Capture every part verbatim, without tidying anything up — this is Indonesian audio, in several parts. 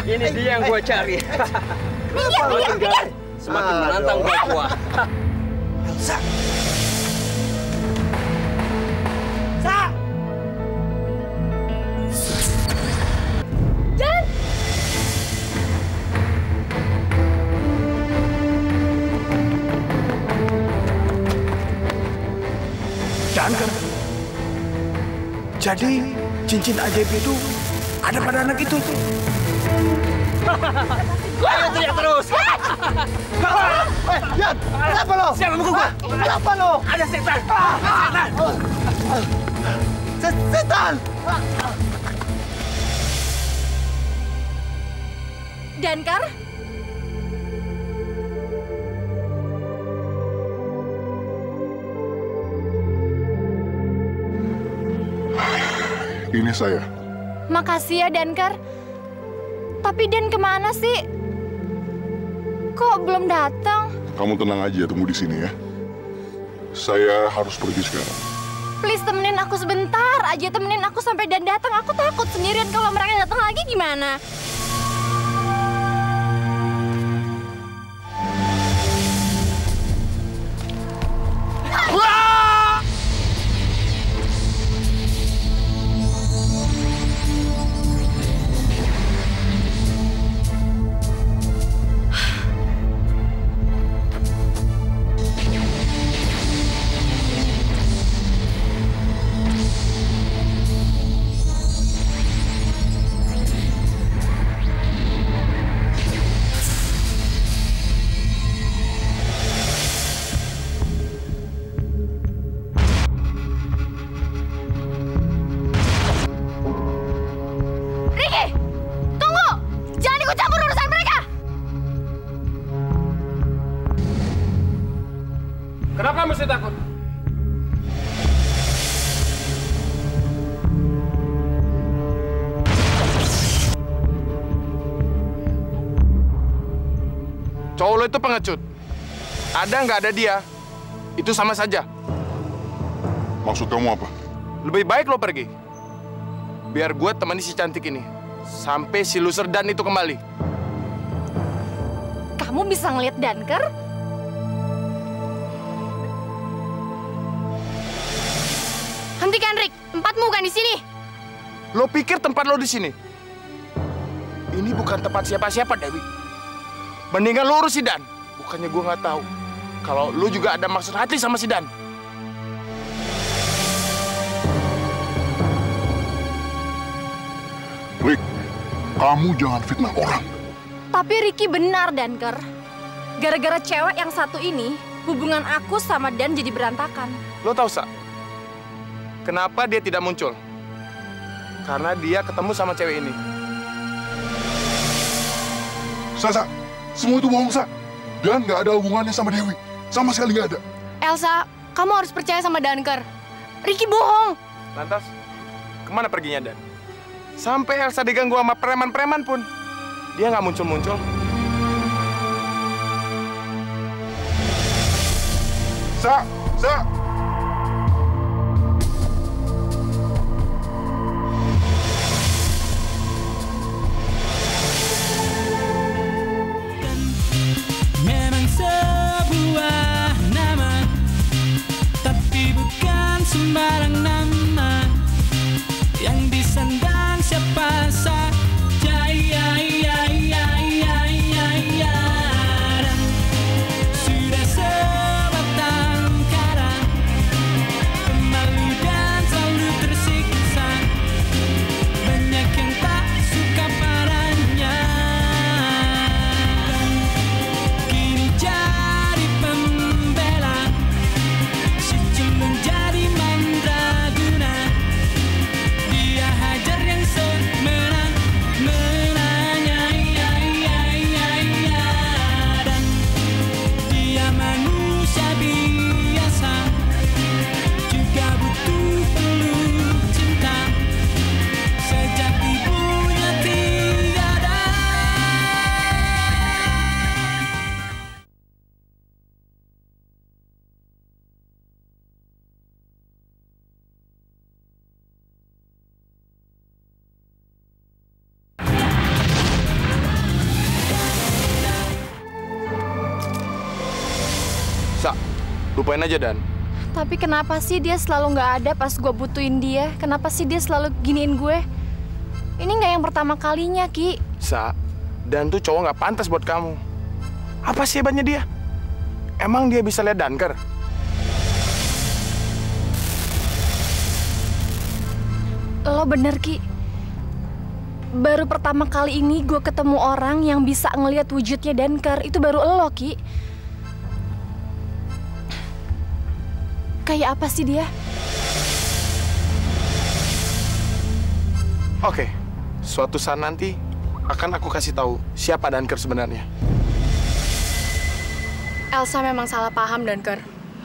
Ini dia yang gua cari. Minggir, minggir, minggir. Semakin menantang buat gua. Elsa. Sa. Dan. Dankar. Jadi cincin ajaib itu ada pada anak itu. Ayo teriak terus. Eh, Yan, kenapa lo? Siapa mukul gua? Kenapa lo? Ada setan. Setan. Setan. Dankar? Ini saya. Makasih ya, Dankar. Tapi Dan kemana sih? Kok belum datang? Kamu tenang aja, tunggu di sini ya. Saya harus pergi sekarang. Please temenin aku sebentar aja, temenin aku sampai Dan datang. Aku takut sendirian kalau mereka datang lagi gimana? Kenapa mesti takut? Cowok lo itu pengecut. Ada nggak ada dia, itu sama saja. Maksud kamu apa? Lebih baik lo pergi. Biar gue temani si cantik ini. Sampai si loser Dan itu kembali. Kamu bisa ngeliat Dankar? Hentikan, Rick. Tempatmu bukan di sini. Lo pikir tempat lo di sini? Ini bukan tempat siapa-siapa, Dewi. Mendingan lo urus si Dan. Bukannya gue nggak tahu kalau lo juga ada maksud hati sama si Dan. Rick, kamu jangan fitnah orang. Tapi Ricky benar, Dankar. Gara-gara cewek yang satu ini, hubungan aku sama Dan jadi berantakan. Lo tahu, Sa? Kenapa dia tidak muncul? Karena dia ketemu sama cewek ini. Sa, Sa, semua itu bohong, Sa. Dan nggak ada hubungannya sama Dewi. Sama sekali nggak ada. Elsa, kamu harus percaya sama Dankar. Ricky bohong. Lantas, kemana perginya Dan? Sampai Elsa diganggu sama preman-preman pun, dia nggak muncul-muncul. Sa, Sa. Memang sebuah nama, tapi bukan sembarang nama yang disandang siapa saja. Ya, ya, ya, ya, ya, ya. Dan sudah sebatang kara Sa, lupain aja Dan. Tapi kenapa sih dia selalu nggak ada pas gue butuhin dia? Kenapa sih dia selalu giniin gue? Ini nggak yang pertama kalinya, Ki. Sa, Dan tuh cowok nggak pantas buat kamu. Apa sih hebatnya dia? Emang dia bisa lihat Danker? Lo bener, Ki. Baru pertama kali ini gue ketemu orang yang bisa ngelihat wujudnya Danker. Itu baru lo, Ki. Kayak apa sih dia? Oke, suatu saat nanti akan aku kasih tahu siapa Danker sebenarnya. Elsa memang salah paham, Danker.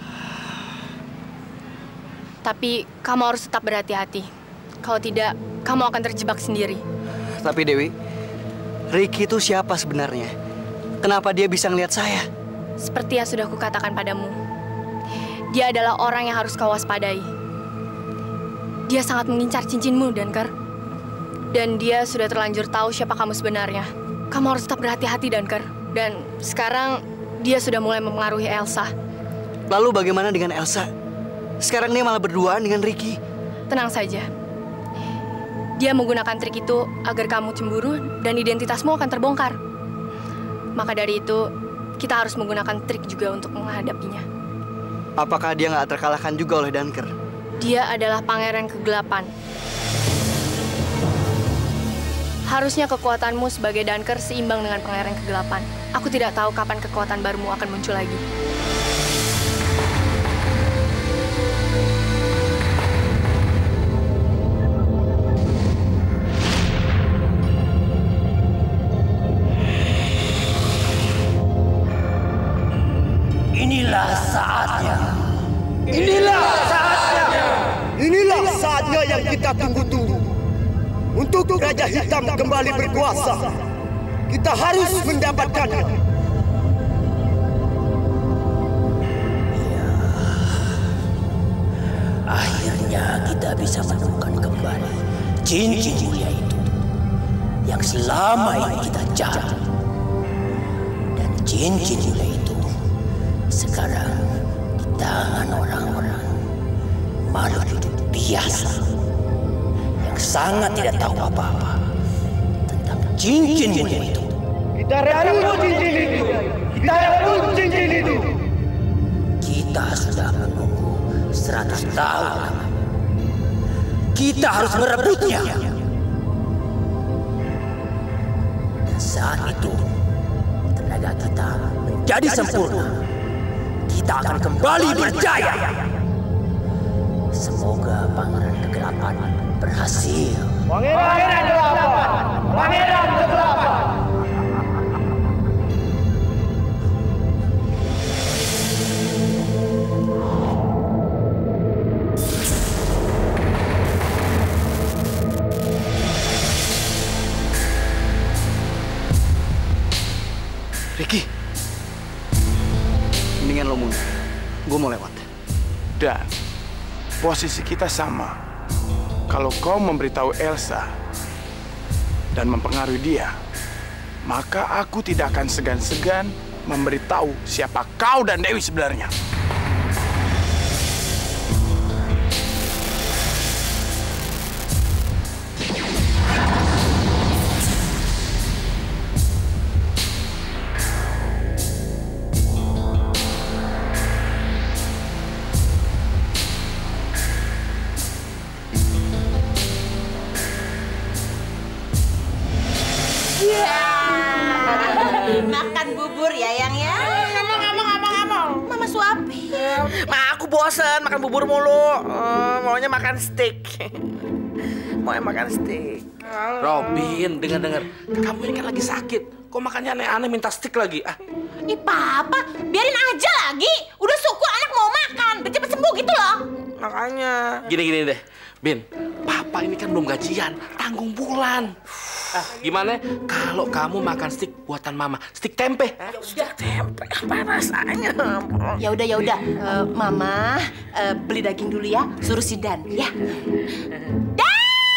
Tapi kamu harus tetap berhati-hati. Kalau tidak, kamu akan terjebak sendiri. Tapi Dewi, Ricky itu siapa sebenarnya? Kenapa dia bisa ngelihat saya? Seperti yang sudah kukatakan padamu, dia adalah orang yang harus kau waspadai. Dia sangat mengincar cincinmu, Danker. Dan dia sudah terlanjur tahu siapa kamu sebenarnya. Kamu harus tetap berhati-hati, Danker. Dan sekarang dia sudah mulai mempengaruhi Elsa. Lalu bagaimana dengan Elsa? Sekarang dia malah berduaan dengan Ricky. Tenang saja. Dia menggunakan trik itu agar kamu cemburu dan identitasmu akan terbongkar. Maka dari itu, kita harus menggunakan trik juga untuk menghadapinya. Apakah dia nggak terkalahkan juga oleh Danker? Dia adalah pangeran kegelapan. Harusnya kekuatanmu sebagai Danker seimbang dengan pangeran kegelapan. Aku tidak tahu kapan kekuatan barumu akan muncul lagi. Inilah saatnya. Inilah saatnya. Inilah saatnya yang kita tunggu-tunggu. Untuk Raja Hitam kembali berkuasa, kita harus mendapatkannya. Ya. Akhirnya kita bisa menemukan kembali cincin mulia itu yang selama ini kita cari. Dan cincin mulia itu sekarang di tangan orang-orang makhluk hidup biasa yang sangat tidak tahu apa-apa tentang cincin mulia itu. Kita rebut cincin itu. Kita rebut cincin itu. Kita sudah menunggu seratus tahun. Kita harus merebutnya. Dan saat itu tenaga kita menjadi sempurna. Kita akan kembali berjaya. Semoga pangeran kegelapan berhasil. Pangeran kegelapan. Pangeran kegelapan. Ricky, mendingan lo mundur. Gue mau lewat. Dan posisi kita sama. Kalau kau memberitahu Elsa dan mempengaruhi dia, maka aku tidak akan segan-segan memberitahu siapa kau dan Dewi sebenarnya. Makan bubur ya, Yang ya. Ngomong, ngomong, ngomong, ngomong. Mama suapin. Ma, aku bosen makan bubur mulu. Uh, maunya makan steak. Maunya makan steak. Robin, dengar-dengar. Kamu ini kan lagi sakit. Kok makannya aneh-aneh minta steak lagi? Ah. Ih, Papa, biarin aja lagi. Udah syukur anak mau makan. Biar cepet sembuh gitu loh. Makanya. Gini-gini deh. Bin, Papa ini kan belum gajian. Tanggung bulan. Ah, gimana kalau kamu makan steak buatan Mama? Steak tempe. Ya udah tempe, apa rasanya? Ya udah, ya udah. Uh, Mama uh, beli daging dulu ya. Suruh si Dan, ya. Dan!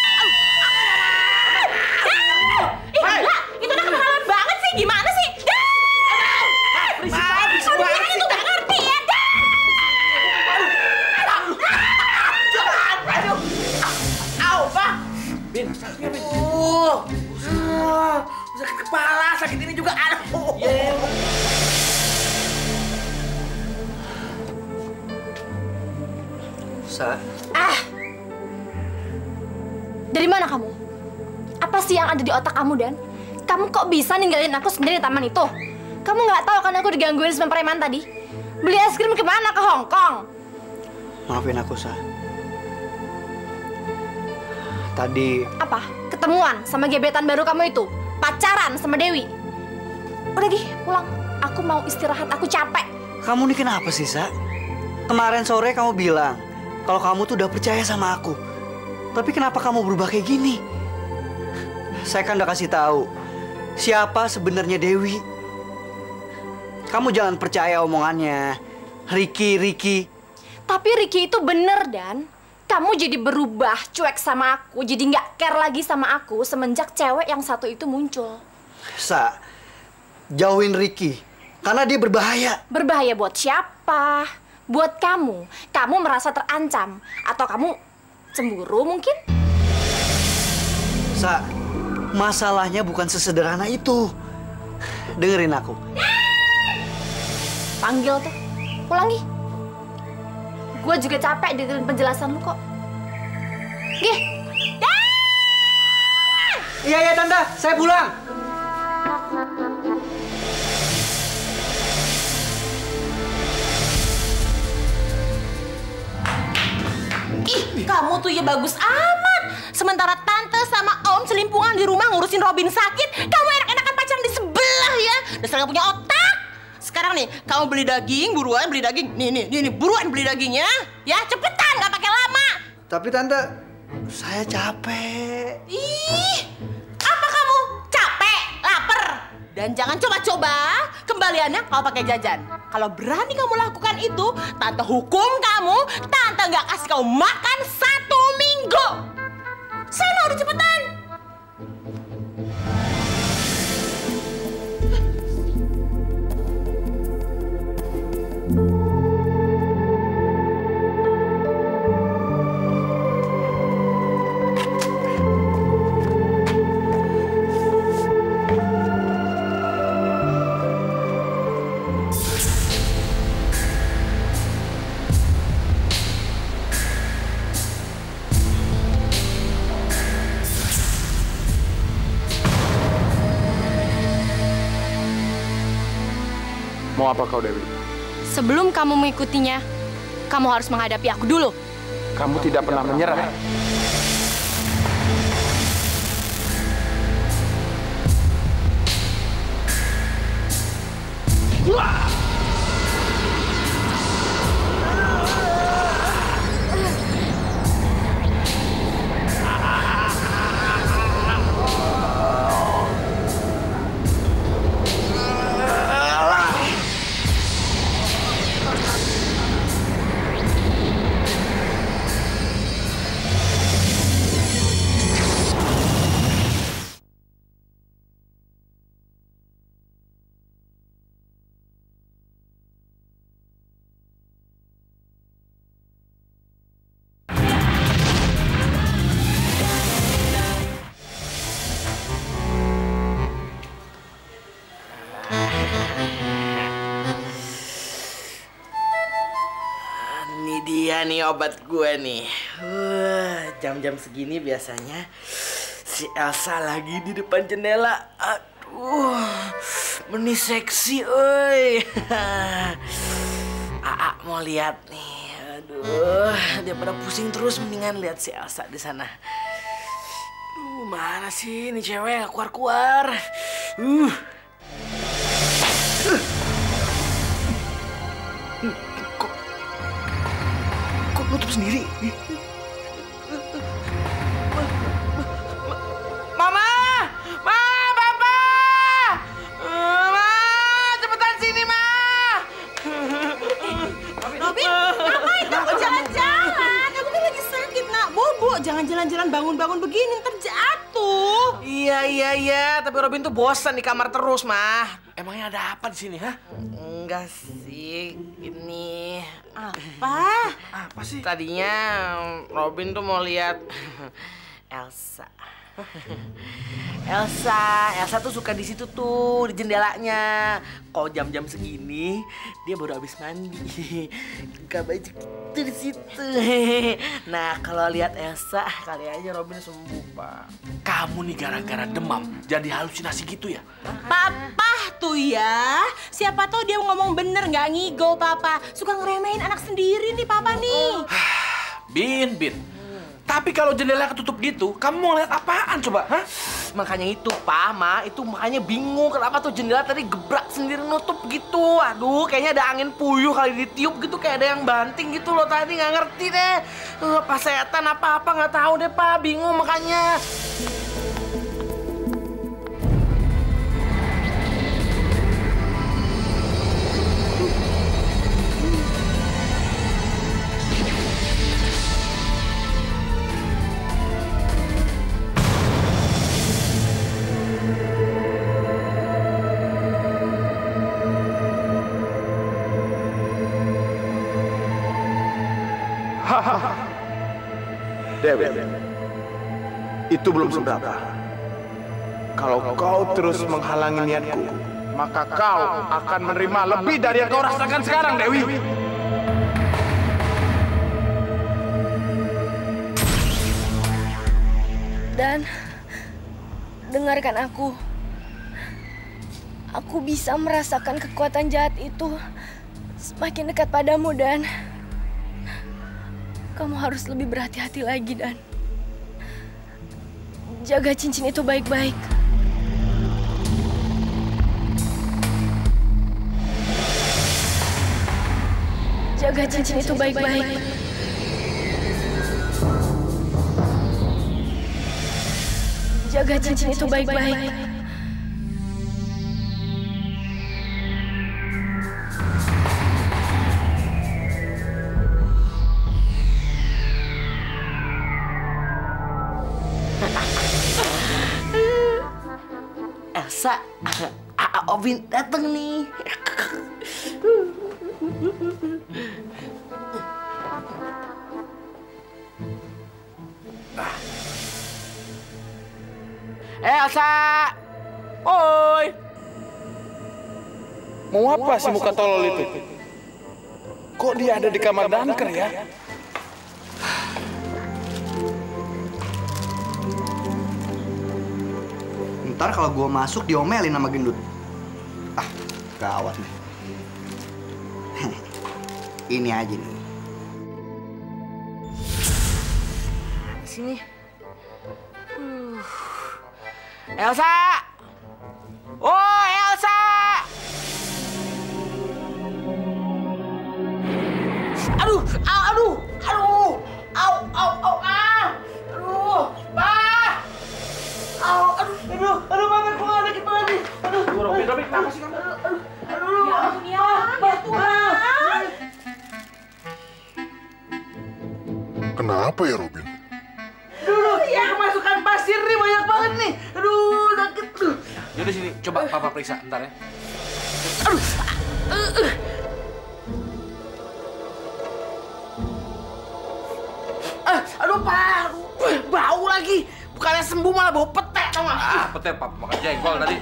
Ih, gila, itu udah keterlaluan banget sih. Gimana sih? Dan! Berisik banget, berisik banget. Itu nggak ngerti ya, Dan! juga. Aduh. Sa. Ah! Dari mana kamu? Apa sih yang ada di otak kamu, Dan? Kamu kok bisa ninggalin aku sendiri di taman itu? Kamu nggak tahu kan aku digangguin sama preman tadi? Beli es krim kemana? Ke Hong Kong? Maafin aku, Sa. Tadi... Apa? Ketemuan sama gebetan baru kamu itu? Pacaran sama Dewi? Udah, Gi, pulang. Aku mau istirahat, aku capek. Kamu nih kenapa sih, Sa? Kemarin sore kamu bilang kalau kamu tuh udah percaya sama aku. Tapi kenapa kamu berubah kayak gini? Saya kan udah kasih tahu siapa sebenarnya Dewi. Kamu jangan percaya omongannya. Ricky, Ricky. Tapi Ricky itu bener, Dan. Kamu jadi berubah, cuek sama aku. Jadi nggak care lagi sama aku semenjak cewek yang satu itu muncul. Sa, jauhin Ricky. Karena dia berbahaya. Berbahaya buat siapa? Buat kamu. Kamu merasa terancam. Atau kamu cemburu mungkin? Sa, masalahnya bukan sesederhana itu. Dengerin aku. Panggil tuh. Pulang, Gi. Gue juga capek dengerin penjelasan lu kok. Gih. Iya, iya, Tante. Saya pulang. Ih, kamu tuh ya bagus amat. Sementara tante sama om selimpungan di rumah ngurusin Robin sakit, kamu enak-enakan pacaran di sebelah ya. Dasar nggak punya otak. Sekarang nih, kamu beli daging, buruan beli daging. Nih, nih, nih, nih buruan beli dagingnya. Ya, cepetan, nggak pakai lama. Tapi Tante, saya capek. Ih, apa kamu? Capek, lapar. Dan jangan coba-coba kembaliannya kalau pakai jajan. Kalau berani kamu lakukan itu, tante hukum kamu, tante nggak kasih kamu makan satu minggu. Sana udah cepetan. Mau apa kau, Dewi? Sebelum kamu mengikutinya, kamu harus menghadapi aku dulu. Kamu tidak pernah menyerah. Ini dia nih obat gue nih. Uh, jam-jam segini biasanya si Elsa lagi di depan jendela. Aduh, meni seksi, oi. Aa mau lihat nih. Aduh, daripada pusing terus mendingan lihat si Elsa di sana. Duh, mana sih ini cewek keluar-keluar. Uh. Nutup sendiri. Mama! Ma! Papa! Ma! Cepetan sini, Ma! Robin, ngapain kamu jalan-jalan? Kamu kan lagi sakit, nak. Bobo, jangan jalan-jalan bangun-bangun begini, ntar jatuh. Iya, iya, iya. Tapi Robin tuh bosan di kamar terus, Ma. Emangnya ada apa di sini, ha? Enggak sih, ini... Apa? Apa sih? Tadinya Robin tuh mau lihat Elsa. Elsa, Elsa tuh suka di situ tuh, di jendelanya. Kalau jam-jam segini, dia baru habis mandi. Gak baju gitu di situ. Nah, kalau lihat Elsa, kali aja Robin sembuh, Pak. Kamu nih gara-gara demam, jadi halusinasi gitu ya? Papa tuh ya, siapa tahu dia ngomong bener nggak ngigo Papa. Suka ngeremehin anak sendiri nih Papa nih. Bin, Bin. Tapi kalau jendela ketutup gitu, kamu mau lihat apaan coba? Hah? Makanya itu, Pak, Ma, itu makanya bingung kenapa tuh jendela tadi gebrak sendiri nutup gitu. Aduh, kayaknya ada angin puyuh kali ditiup gitu, kayak ada yang banting gitu loh tadi, nggak ngerti deh. Uh, apa setan apa-apa nggak tahu deh, Pak, bingung makanya. Dewi, itu belum seberapa. Kalau kau terus menghalangi niatku, maka kau akan menerima lebih dari yang kau rasakan sekarang, Dewi. Dan dengarkan aku. Aku bisa merasakan kekuatan jahat itu semakin dekat padamu, Dan. Kamu harus lebih berhati-hati lagi, Dan. Jaga cincin itu baik-baik. Jaga cincin itu baik-baik. Jaga cincin itu baik-baik. Elsa, Obin dateng nih. Elsa, oi. Mau apa si muka tolol itu? Kok dia ada di kamar Danker ya? Ntar kalau gue masuk diomelin sama gendut. Ah, gawat nih. Ini aja nih. Sini. Uh. Elsa! Oh, Elsa! Aduh, au, aduh, aduh, au, au, au, ah, aduh, bah, au, aduh, aduh, aduh, mana gua nggak sakit banget nih, aduh, Robin, Robin, kenapa sih kamu? Aduh, aduh, Ya ampun ya, ya Tuhan. Kenapa ya, Robin? Aduh, ya kemasukan pasir nih banyak banget nih, aduh, sakit tuh. Yaudah sini, coba Papa periksa, ntar ya. Aduh, uh, uh. Eh, aduh, Pak, aduh, bau lagi. Bukannya sembuh malah bau pete, tau gak? Ah, pete Papa makan jengkol tadi.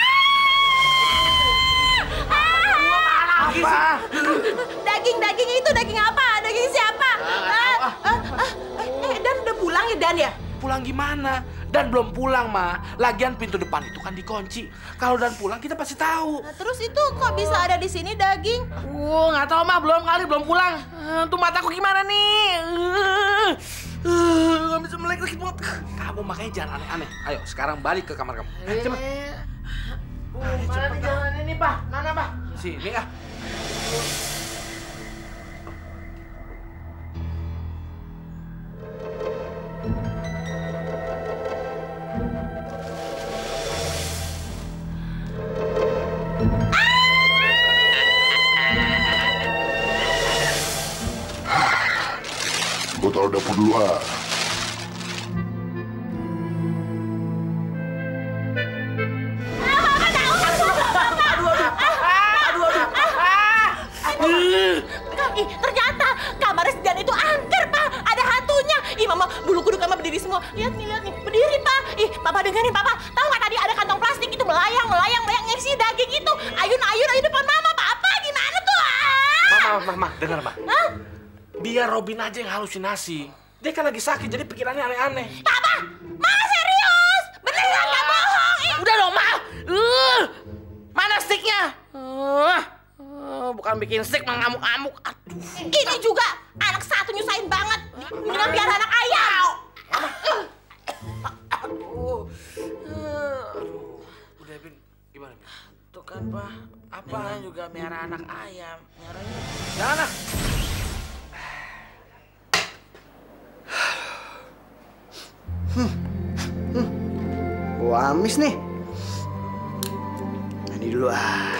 Apa? Daging-daging itu daging apa? Daging siapa? Ah, ah, ah, eh, Dan udah pulang ya, Dan ya? Pulang gimana? Dan belum pulang, Ma. Lagian pintu depan itu kan dikunci. Kalau Dan pulang, kita pasti tahu. Nah, terus itu kok bisa ada di sini daging? Uh, nggak tahu, mah belum kali belum pulang. Uh, tuh mataku gimana nih? Uh, uh, nggak bisa melek lagi banget. Kamu makanya jangan aneh-aneh. Ayo, sekarang balik ke kamar kamu. Ayo, cepet. Uh, mana nih jalan ini, Pak? Mana, Pak? Sini, ah. Gue taruh dapur dulu, ah. Ih, ternyata kamar si Dan itu angker, Pak. Ada hantunya. Ih, Mama bulu kuduk sama berdiri semua. Lihat nih, lihat nih, berdiri Pak. Ih, Papa dengerin Papa. Tahu nggak tadi ada kantong plastik itu melayang, melayang, melayang ngisi daging itu. Ayun, ayun, ayun depan Mama. Papa gimana tuh? Ah! Mama, Mama, dengar Mama. Hah? Biar Robin aja yang halusinasi. Dia kan lagi sakit, jadi pikirannya aneh-aneh. Papa, Mama serius. Beneran nggak bohong. Ih. Udah dong, Ma. Uh, mana sticknya? Uh, uh, bukan bikin stick, malah ngamuk-ngamuk. Aduh. Ini juga anak satu nyusahin banget. Mendingan biar anak ayam. Aduh. Uh, Udah, Bin. Gimana, Bin? tuh kan, Pak. Apa juga miara anak ayam. Miaranya. Jangan, ah. Hmm. Hmm. Gua amis nih. Mandi dulu ah.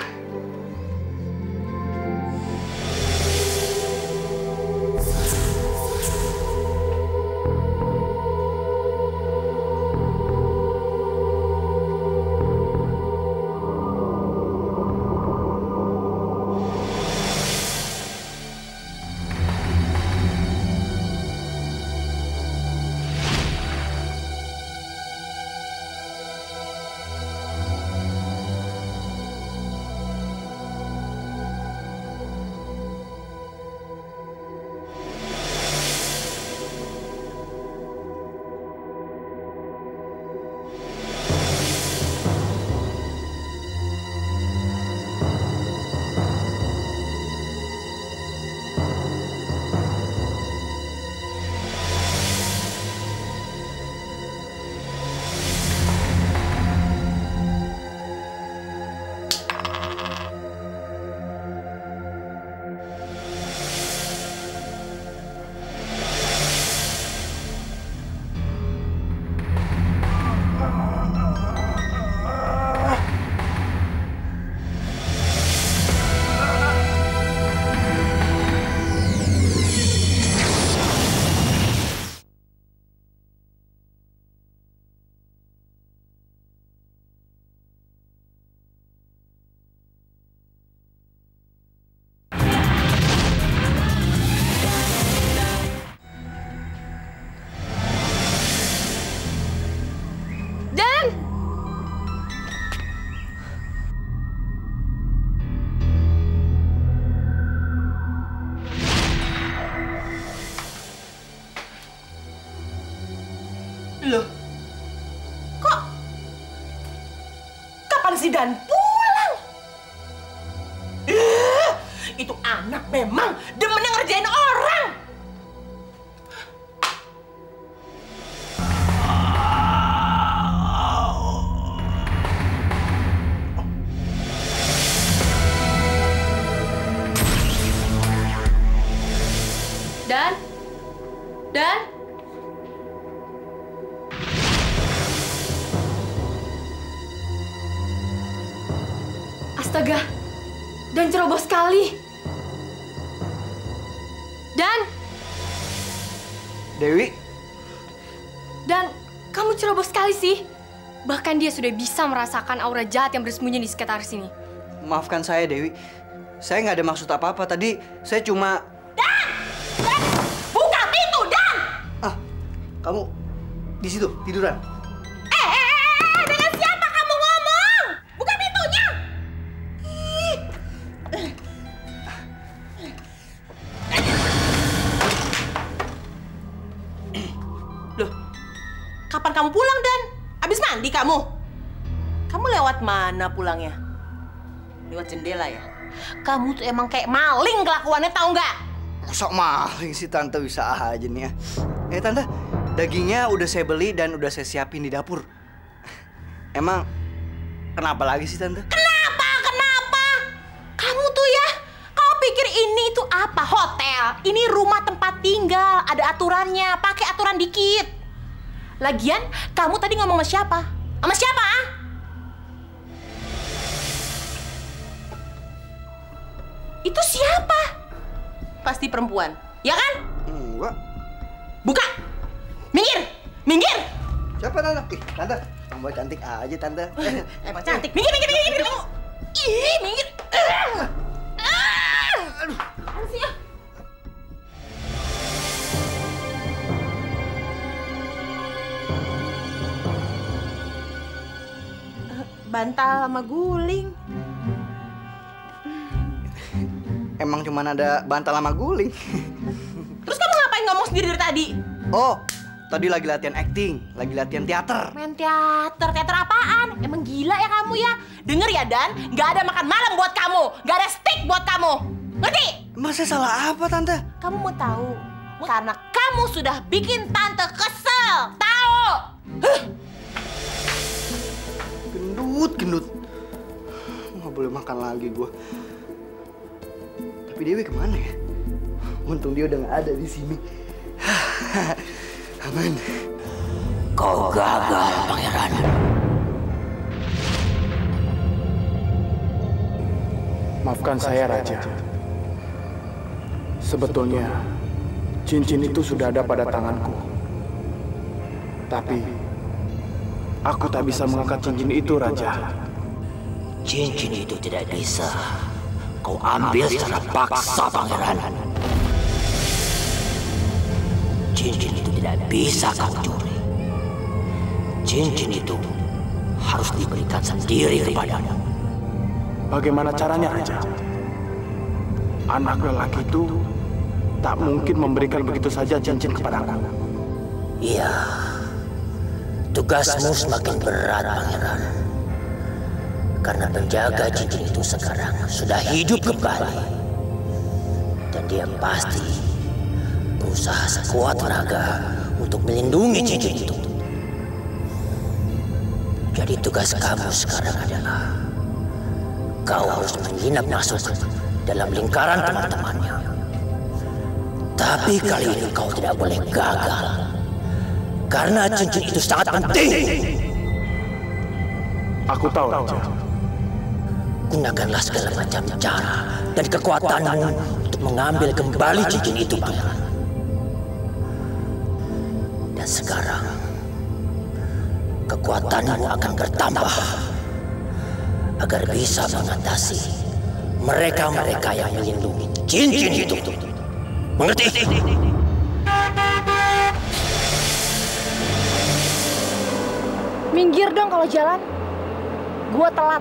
Loh, kok kapan si Dan pulang? Eh, itu anak memang demennya ngerjain orang. Dan? Dan? Astaga, Dan ceroboh sekali. Dan? Dewi? Dan, kamu ceroboh sekali sih. Bahkan dia sudah bisa merasakan aura jahat yang bersembunyi di sekitar sini. Maafkan saya, Dewi. Saya nggak ada maksud apa-apa. Tadi saya cuma... Dan! Dan! Buka pintu, Dan! Ah, kamu di situ tiduran. Eh, eh, eh, dengan siapa kamu ngomong? Buka pintunya! Loh, kapan kamu pulang, Dan? Abis mandi kamu? Kamu lewat mana pulangnya? Lewat jendela ya? Kamu tuh emang kayak maling kelakuannya, tahu nggak? Sok maling sih Tante, bisa aja nih ya. Eh Tante, dagingnya udah saya beli dan udah saya siapin di dapur. Emang kenapa lagi sih Tante? Kenapa? Kenapa? Kamu tuh ya, kau pikir ini itu apa? Hotel? Ini rumah tempat tinggal, ada aturannya. Pakai aturan dikit. Lagian, kamu tadi ngomong sama siapa? Sama siapa? Ah? Itu siapa? Pasti perempuan, ya kan? Enggak. Buka! Minggir! Minggir! Siapa Tante? Ih, Tante, tambah cantik aja Tante. Emang cantik. Minggir, minggir, minggir, minggir kamu. Ih, minggir. Ah! Ah! Aduh, apa sih ya? bantal sama guling. Emang cuma ada bantal sama guling. Terus kamu ngapain ngomong sendiri dari tadi? Oh, tadi lagi latihan acting, lagi latihan teater. Main teater, teater apaan? Emang gila ya kamu ya? Denger ya Dan, nggak ada makan malam buat kamu, nggak ada steak buat kamu, ngerti? Masa salah apa Tante? Kamu mau tahu? Karena kamu sudah bikin Tante kesel, tahu? Huh. Gendut, gendut. Nggak boleh makan lagi gua. Tapi Dewi kemana ya? Untung dia udah nggak ada di sini. Aman. Kau gagal, Pangeran. Maafkan saya, Raja. Sebetulnya, cincin itu sudah ada pada tanganku. Tapi, aku tak bisa mengangkat cincin itu, Raja. Cincin itu tidak bisa kau ambil secara paksa, Pangeran. Cincin itu tidak bisa kau curi. Cincin itu harus diberikan sendiri kepadamu. Bagaimana caranya, Raja? Anak lelaki itu tak mungkin memberikan begitu saja cincin kepadaku. Iya, tugasmu semakin berat, Pangeran. Karena penjaga cincin itu sekarang sudah hidup kembali. Dan dia pasti berusaha sekuat tenaga untuk melindungi cincin itu. Jadi tugas kamu sekarang adalah kau harus menginap masuk dalam lingkaran teman-temannya. Tapi kali ini kau tidak boleh gagal. Karena cincin itu sangat penting. Aku tahu, Raja. Gunakanlah segala macam cara dan kekuatanmu untuk mengambil kembali cincin itu, Pangeran. Dan sekarang, kekuatanmu akan bertambah agar bisa mengatasi mereka-mereka yang melindungi cincin itu. Mengerti? Minggir dong kalau jalan. Gua telat.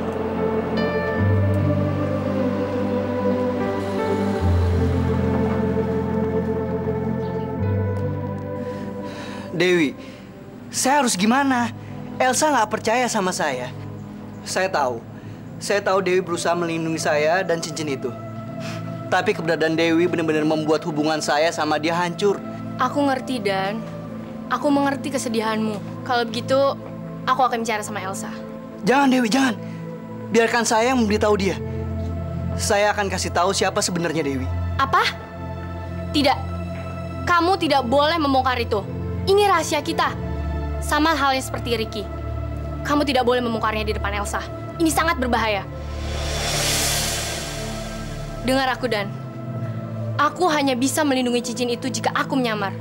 Dewi, saya harus gimana? Elsa nggak percaya sama saya. Saya tahu, saya tahu Dewi berusaha melindungi saya dan cincin itu. Tapi keberadaan Dewi benar-benar membuat hubungan saya sama dia hancur. Aku ngerti, Dan. Aku mengerti kesedihanmu. Kalau begitu, aku akan bicara sama Elsa. Jangan, Dewi, jangan. Biarkan saya yang memberitahu dia. Saya akan kasih tahu siapa sebenarnya Dewi. Apa? Tidak. Kamu tidak boleh membongkar itu. Ini rahasia kita. Sama halnya seperti Ricky. Kamu tidak boleh membongkarnya di depan Elsa. Ini sangat berbahaya. Dengar aku, Dan. Aku hanya bisa melindungi cincin itu jika aku menyamar.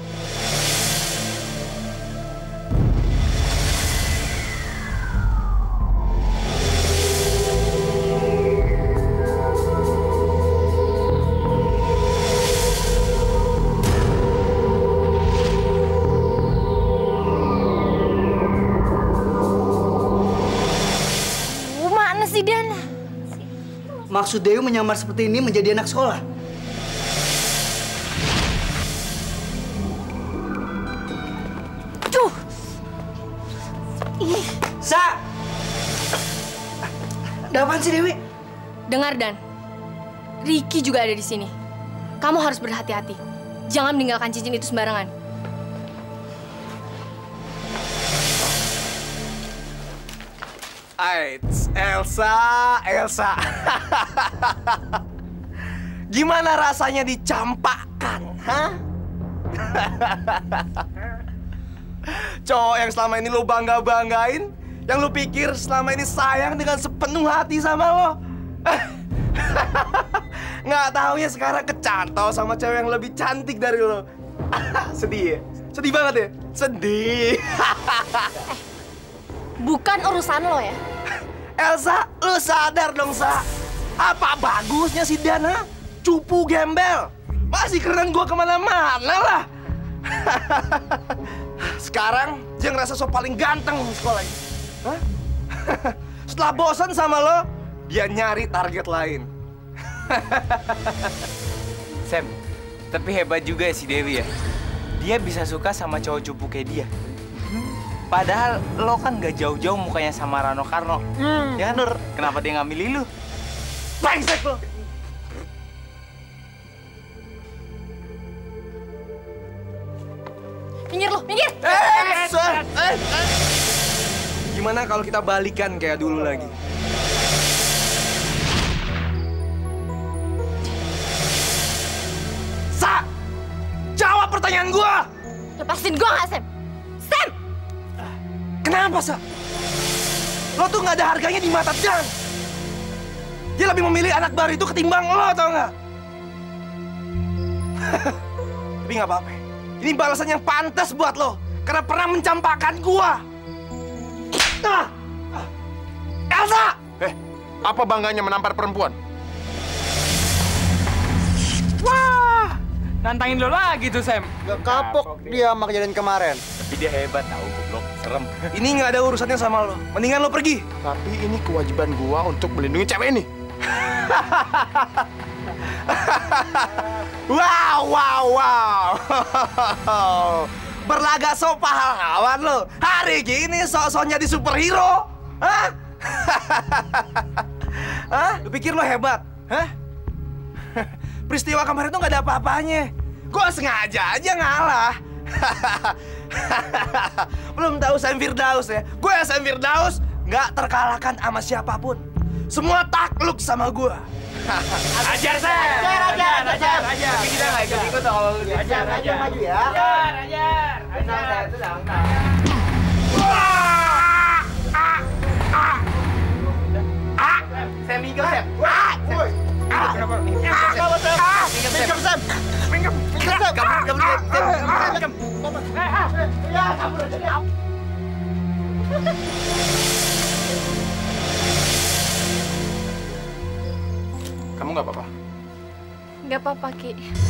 Maksud Dewi menyamar seperti ini menjadi anak sekolah? Duh! Ih, Sa! Ada apaan sih, Dewi? Dengar, Dan. Ricky juga ada di sini. Kamu harus berhati-hati. Jangan meninggalkan cincin itu sembarangan. Aits, Elsa, Elsa. Gimana rasanya dicampakkan, hah? Cowok yang selama ini lo bangga-banggain, yang lo pikir selama ini sayang dengan sepenuh hati sama lo. Nggak taunya sekarang kecantol sama cewek yang lebih cantik dari lo. Sedih ya? Sedih banget ya? Sedih. Bukan urusan lo ya. Elsa, lo sadar dong, Sa. Apa bagusnya si Dana? Cupu gembel. Masih keren gua kemana-mana lah. Sekarang dia ngerasa so paling ganteng di sekolah ini. Hah? Setelah bosan sama lo, dia nyari target lain. Sam, tapi hebat juga si Dewi ya. Dia bisa suka sama cowok cupu kayak dia. Padahal lo kan gak jauh-jauh mukanya sama Rano Karno. Hmm. Ya kan, Nur? Kenapa dia nggak milih lu? Brengsek lo! Minggir lo, minggir! Eh, eh, eh, eh. Gimana kalau kita balikan kayak dulu lagi? Sa! Jawab pertanyaan gua! Lepasin gua nggak, Sam? Sam! Kenapa, Sa? Lo tuh nggak ada harganya di mata Dan. Dia lebih memilih anak baru itu ketimbang lo, tau nggak? Tapi nggak apa-apa. Ini balasan yang pantas buat lo. Karena pernah mencampakkan gua. Nah! Elsa! Eh, apa bangganya menampar perempuan? Wah! Nantangin lo lagi tuh, Sam. Gak kapok dia sama kejadian kemarin. Tapi dia hebat tau, goblok. Serem. Ini nggak ada urusannya sama lo. Mendingan lo pergi. Tapi ini kewajiban gua untuk melindungi cewek ini. Wow, wow, wow. Berlagak sok pahlawan lo. Hari gini sok-soknya di superhero. Hah? Hah? Lu pikir lo hebat? Hah? Peristiwa kemarin tuh nggak ada apa-apanya. Gue sengaja aja ngalah. Belum tahu Sam Firdaus ya. Gue Sam Firdaus nggak terkalahkan sama siapapun. Semua takluk sama gue. Ajar, Sam! Ajar, ajar, ajar, ajar. Tapi kita nggak ikut-ikut kalau lu ajar, ajar, maju ya. Ajar, ajar. Ajar, itu dong. Sam, minggir, Sam. Minggir, Sam. Minggir, minggir, Sam. Kabur, kabur, Sam. Ya, kabur aja. Kamu nggak apa-apa? Nggak apa-apa, Ki.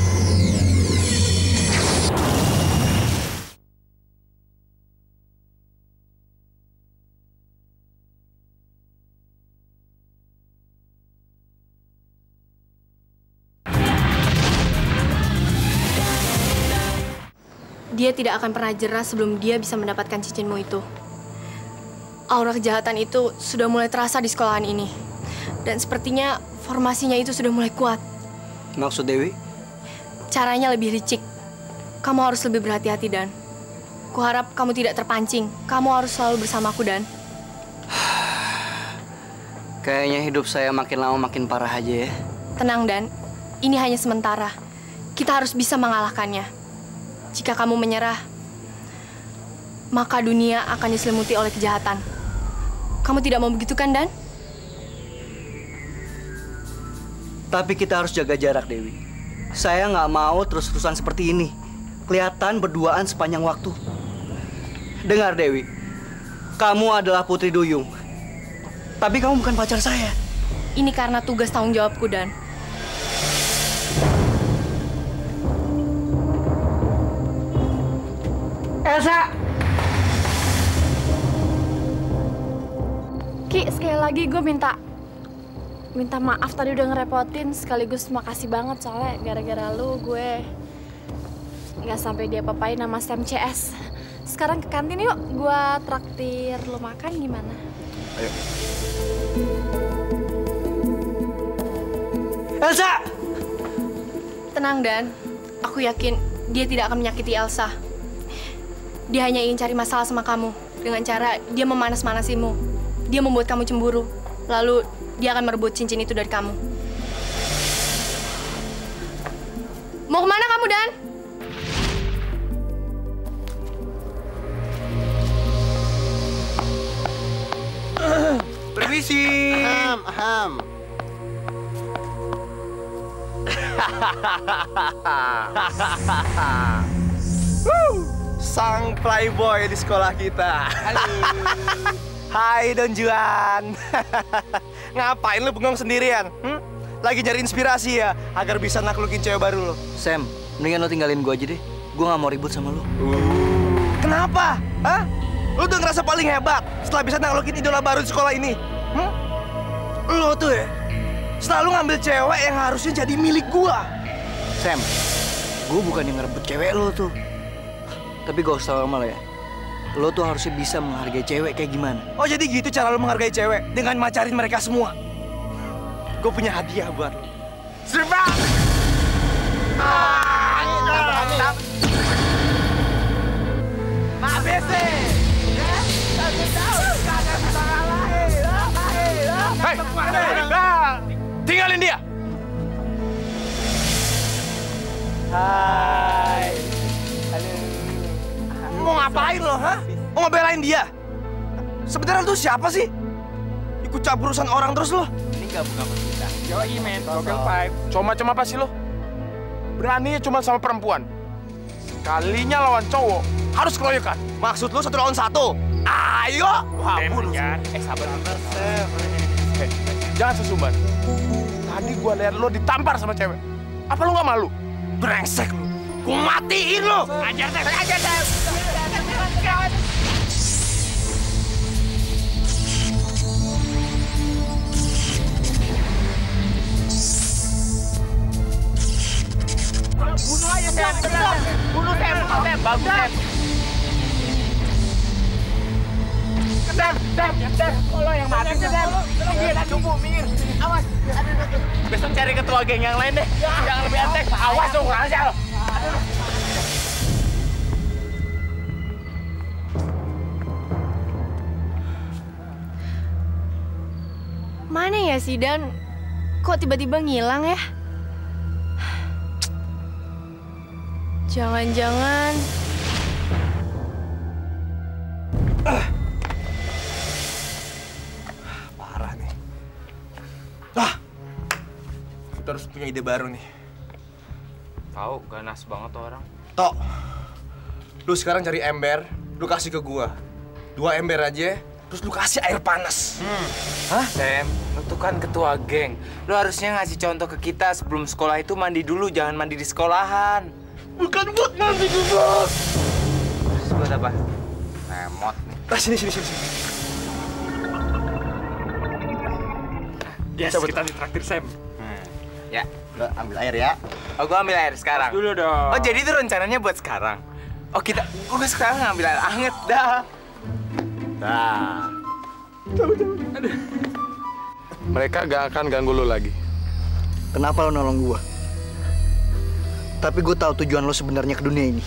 Dia tidak akan pernah jerah sebelum dia bisa mendapatkan cincinmu itu. Aura kejahatan itu sudah mulai terasa di sekolahan ini. Dan sepertinya formasinya itu sudah mulai kuat. Maksud Dewi? Caranya lebih licik. Kamu harus lebih berhati-hati, Dan. Kuharap kamu tidak terpancing. Kamu harus selalu bersamaku, Dan. Kayaknya hidup saya makin lama makin parah aja ya. Tenang, Dan. Ini hanya sementara. Kita harus bisa mengalahkannya. Jika kamu menyerah, maka dunia akan diselimuti oleh kejahatan. Kamu tidak mau begitu kan, Dan? Tapi kita harus jaga jarak, Dewi. Saya nggak mau terus-terusan seperti ini. Kelihatan berduaan sepanjang waktu. Dengar, Dewi. Kamu adalah Putri Duyung. Tapi kamu bukan pacar saya. Ini karena tugas tanggung jawabku, Dan. Elsa! Ki, sekali lagi gue minta minta maaf tadi udah ngerepotin, sekaligus makasih banget soalnya gara-gara lu gue nggak sampai dia papain nama Sam C S. Sekarang ke kantin yuk, gue traktir lu makan gimana? Ayo. Elsa! Tenang, Dan. Aku yakin dia tidak akan menyakiti Elsa. Dia hanya ingin cari masalah sama kamu. Dengan cara dia memanas-manasimu. Dia membuat kamu cemburu. Lalu dia akan merebut cincin itu dari kamu. Mau kemana kamu, Dan? Permisi. Ham, ham. Sang playboy di sekolah kita. Halo. Hai Don Juan. Ngapain lu bengong sendirian? Hmm? Lagi nyari inspirasi ya, agar bisa naklukin cewek baru lo. Sam, mendingan lo tinggalin gue aja deh. Gue gak mau ribut sama lo. Uh. Kenapa? Hah? Lo udah ngerasa paling hebat setelah bisa naklukin idola baru di sekolah ini. Hmm? Lo tuh ya, selalu ngambil cewek yang harusnya jadi milik gua. Sam, gue bukan yang ngerebut cewek lo tuh. Tapi gak usah lama lo ya. Lo tuh harusnya bisa menghargai cewek kayak gimana. Oh jadi gitu cara lo menghargai cewek? Dengan macarin mereka semua? Gue punya hadiah buat lo. Serba! A B C! Hei! Tinggalin dia! Hai. Halo. Mau ngapain lo, ha? Mau ngebelain dia? Sebenarnya lu tuh siapa sih? Ikut campur urusan orang terus lo? Ini nggak bukan kita. Yoi men, Gogel Five. Cuma-cuma apa sih lo? Beraninya cuma sama perempuan. Kalinya lawan cowok, harus keroyokan. Maksud lu satu lawan satu? Ayo! Wah, ya. Eh, sabar. Eh, jangan sesumbar. Tadi gua lihat lo ditampar sama cewek. Apa lo nggak malu? Brengsek lu. Gua matiin lo. Ajar, Sam. Ajar, Sam. Bunuh aja, Sam. Bunuh, Sam. Bunuh, Sam. Bagus, Sam. Sam, Sam, Sam. Lo yang mati, Sam. Minggir, cupu, minggir. Awas. Besok cari ketua geng yang lain deh. Jangan lebih antek. Awas dong, kurang aja lo. Mana ya si Dan? Kok tiba-tiba ngilang ya? Jangan-jangan... Ah. Parah nih. Ah, kita harus punya ide baru nih. Tahu, ganas banget tuh orang. Tok, lu sekarang cari ember, lu kasih ke gua. Dua ember aja, terus lu kasih air panas. Hmm. Hah? Sam, lu tuh kan ketua geng. Lu harusnya ngasih contoh ke kita sebelum sekolah itu mandi dulu, jangan mandi di sekolahan. Bukan buat mandi dulu. Terus buat apa? Emot nih. Ah, sini, sini, sini, sini. Yes, kita ditraktir Sam. Hmm. Ya. Lo ambil air ya. Oh, gua ambil air sekarang. Dulu dong. Oh, jadi itu rencananya buat sekarang. Oh, kita gua sekarang ngambil air anget dah. Dah. Mereka gak akan ganggu lo lagi. Kenapa lo nolong gua? Tapi gue tahu tujuan lo sebenarnya ke dunia ini.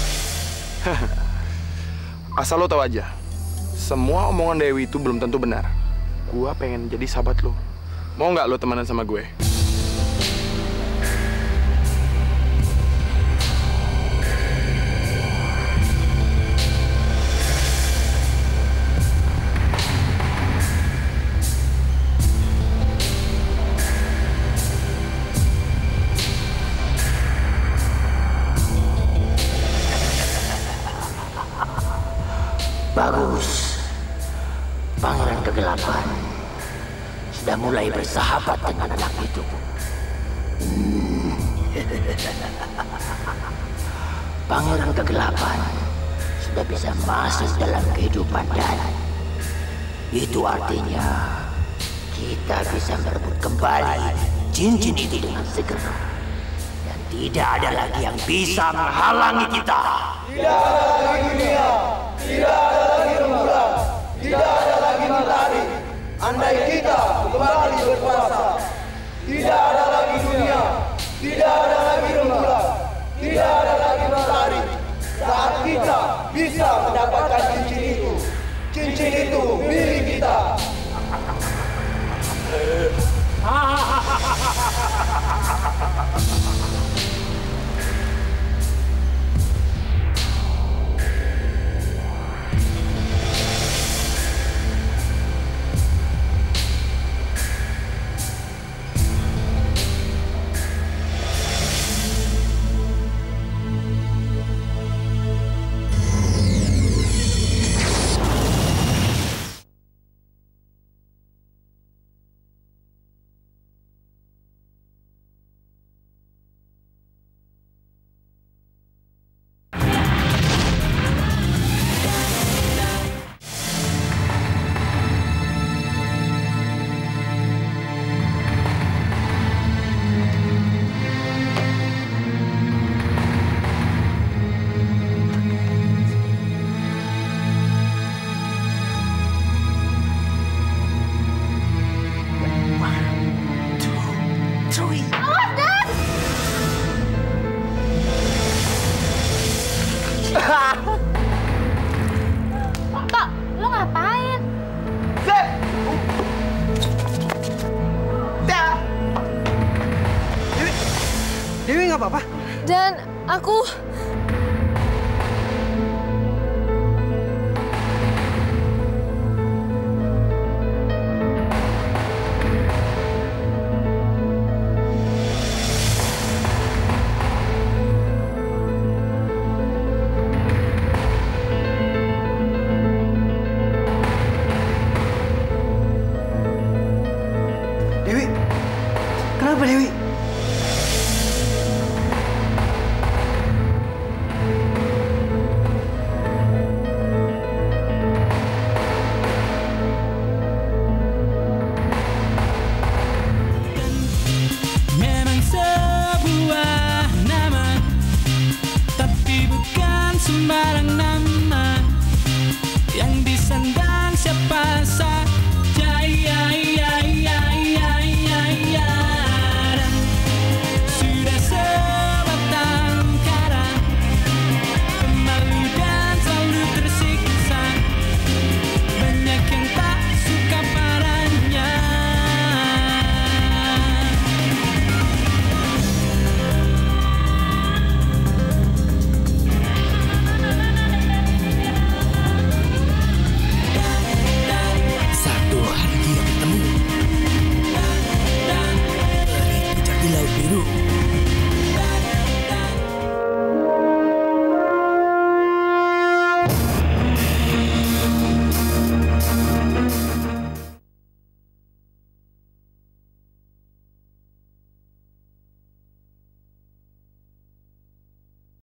Asal lo tahu aja, semua omongan Dewi itu belum tentu benar. Gua pengen jadi sahabat lo. Mau nggak lo temenan sama gue? Bagus. Pangeran Kegelapan sudah mulai bersahabat dengan anak itu. Pangeran Kegelapan sudah bisa masuk dalam kehidupan Dan. Itu artinya kita bisa merebut kembali cincin itu dengan segera. Dan tidak ada lagi yang bisa menghalangi kita. Tidak ada lagi dunia, tidak ada lagi rembulan, tidak ada lagi matahari. Andai kita kembali berkuasa, tidak ada lagi dunia, tidak ada lagi rembulan, tidak ada lagi matahari. Saat kita bisa mendapatkan cincin itu, cincin itu milik kita. Dewi nggak apa-apa? Dan aku